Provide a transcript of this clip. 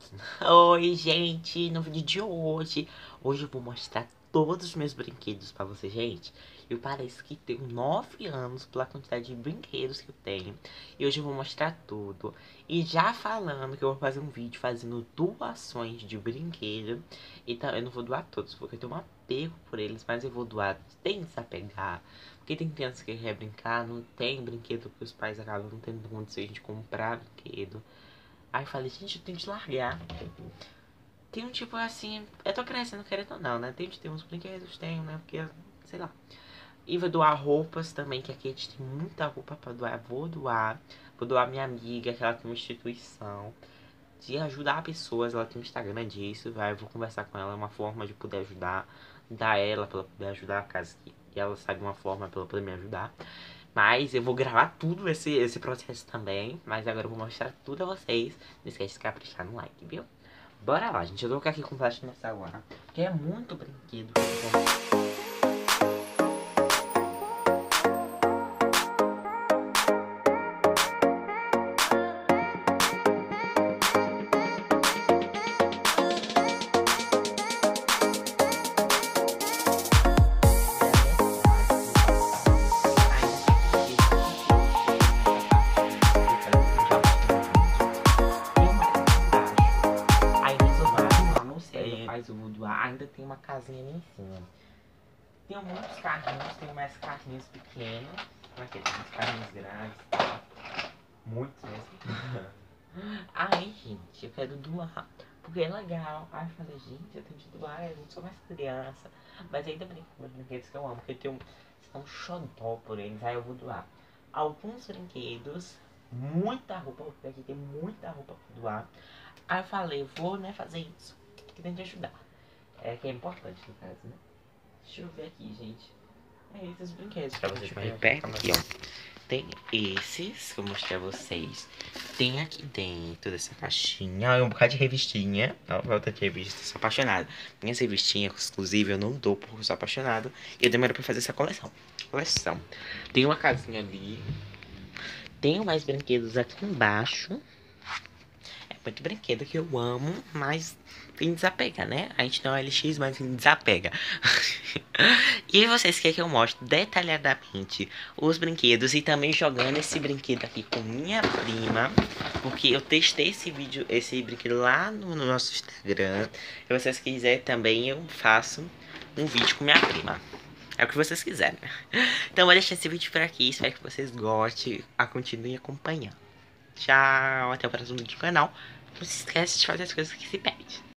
Oi, gente, no vídeo de hoje eu vou mostrar todos os meus brinquedos pra vocês, gente. Eu pareço que tenho 9 anos pela quantidade de brinquedos que eu tenho. E hoje eu vou mostrar tudo. E já falando que eu vou fazer um vídeo fazendo doações de brinquedo. Então eu não vou doar todos, porque eu tenho um apego por eles, mas eu vou doar sem desapegar. Porque tem crianças que querem brincar, não tem brinquedo, porque os pais acabam não tendo condições de comprar brinquedo. Aí eu falei, gente, eu tenho que largar. Tem um tipo assim, eu tô crescendo querendo ou não, né? Tem de ter uns brinquedos, tenho, né? Porque, sei lá. E vou doar roupas também, que aqui a gente tem muita roupa pra doar. Vou doar. Vou doar minha amiga, que ela tem uma instituição de ajudar pessoas. Ela tem um Instagram disso, vai. Eu vou conversar com ela, uma forma de poder ajudar. Dar ela pra ela poder ajudar a casa. E ela sabe uma forma pra ela poder me ajudar. Mas eu vou gravar tudo esse processo também. Mas agora eu vou mostrar tudo a vocês. Não esquece de caprichar no like, viu? Bora lá, gente. Eu vou ficar aqui com o flash no celular. Porque é muito brinquedo. Mas eu vou doar. Ainda tem uma casinha ali em cima. Tem muitos carrinhos, tem mais carrinhos pequenos. Aqui tem uns carrinhos grandes, tá? Muitos mesmo. Aí, gente, eu quero doar. Porque é legal. Aí eu falei, gente, eu tenho que doar, eu não sou mais criança. Mas ainda brinco com os brinquedos que eu amo. Porque eu tenho um xodó por eles. Aí eu vou doar alguns brinquedos, muita roupa, porque aqui tem muita roupa pra doar. Aí eu falei, vou, né, fazer isso. Que tem que ajudar. É que é importante no caso, né? Deixa eu ver aqui, gente. É esses brinquedos. Pra vocês verem perto aqui, ó. Tem esses que eu mostrei a vocês. Tem aqui dentro dessa caixinha. Olha, um bocado de revistinha. Ó, volta de revista. Sou apaixonado. Minhas revistinhas, inclusive, eu não dou porque eu sou apaixonado. E eu demorei pra fazer essa coleção. Tem uma casinha ali. Tenho mais brinquedos aqui embaixo. É muito brinquedo que eu amo, mas tem desapega, né? A gente não é LX, mas desapega. E vocês querem que eu mostre detalhadamente os brinquedos e também jogando esse brinquedo aqui com minha prima, porque eu testei esse brinquedo lá no nosso Instagram. Se vocês quiserem também, eu faço um vídeo com minha prima. É o que vocês quiserem. Então vou deixar esse vídeo por aqui. Espero que vocês gostem. Continuem acompanhando. Tchau, até o próximo vídeo do canal. Não se esquece de fazer as coisas que se pede.